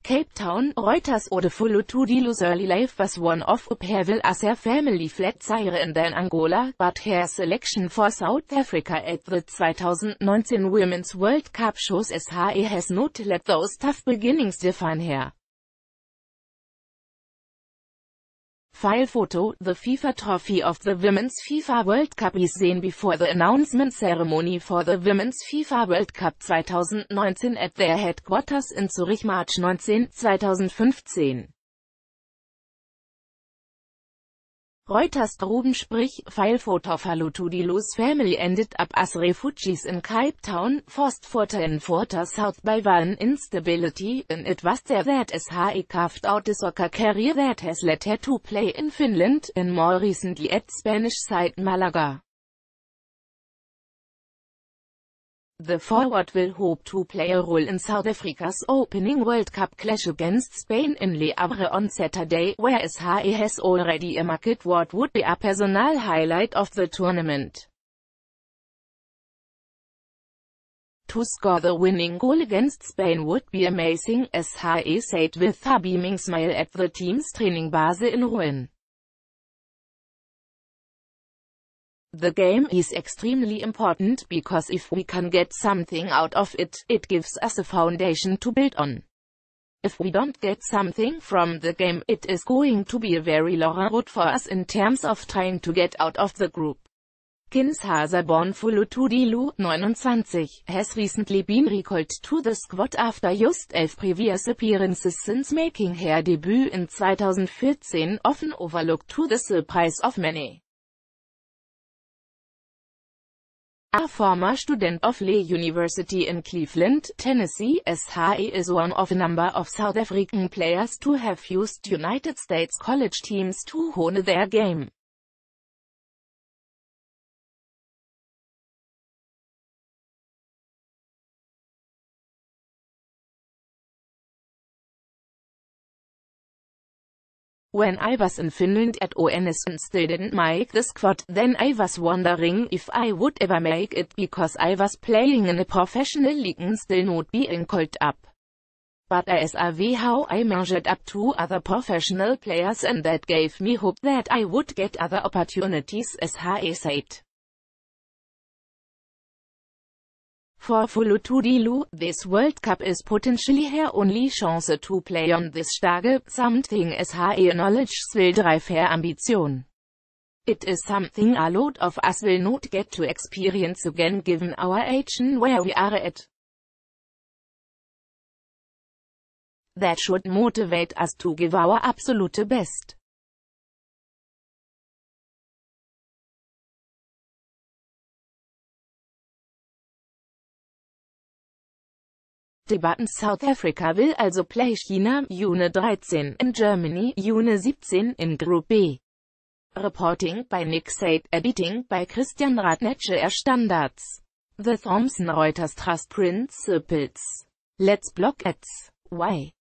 Cape Town, Reuters. Odefullu Tudilu's early life was one of upheaval as her family fled Zaire and then Angola, but her selection for South Africa at the 2019 Women's World Cup shows SHE has not let those tough beginnings define her. File photo: the FIFA trophy of the Women's FIFA World Cup is seen before the announcement ceremony for the Women's FIFA World Cup 2019 at their headquarters in Zurich March 19, 2015. Reuters. Sprich, file photo: Tudilu's family ended up as refugees in Cape Town, forced for 10 quarter south by violent instability, and it was there that SHE carved out a soccer career that has led her to play in Finland, and more recently at Spanish side Malaga. The forward will hope to play a role in South Africa's opening World Cup clash against Spain in Le Havre on Saturday, where SHE has already earmarked what would be a personal highlight of the tournament. To score the winning goal against Spain would be amazing, SHE said with a beaming smile at the team's training base in Rouen. The game is extremely important because if we can get something out of it, it gives us a foundation to build on. If we don't get something from the game, it is going to be a very long road for us in terms of trying to get out of the group. Kinshasa-born Tudilu, 29, has recently been recalled to the squad after just 11 previous appearances since making her debut in 2014, often overlooked to the surprise of many. A former student of Lee University in Cleveland, Tennessee, SHE is one of a number of South African players to have used United States college teams to hone their game. When I was in Finland at ONS and still didn't make the squad, then I was wondering if I would ever make it because I was playing in a professional league and still not being called up. But as how I measured up to other professional players, and that gave me hope that I would get other opportunities, SHE said. For Tudilu, this World Cup is potentially her only chance to play on this stage, something SHE acknowledges will drive her ambition. It is something a lot of us will not get to experience again given our age and where we are at. That should motivate us to give our absolute best. Debatten: South Africa will also play China, June 13, and Germany, June 17, in Group B. Reporting by Nick Said, editing by Christian Radnetsche. Standards. The Thomson Reuters Trust Principles. Let's block ads. Why?